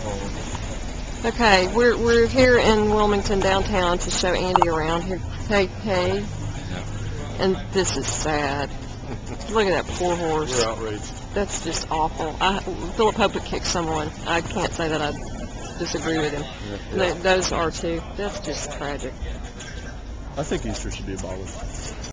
Okay, we're here in Wilmington downtown to show Andy around here. Hey, and this is sad. Look at that poor horse. We're outraged. That's just awful. Philip Hope would kick someone. I can't say that I disagree with him. Yeah. Those are too. That's just tragic. I think Easter should be abolished.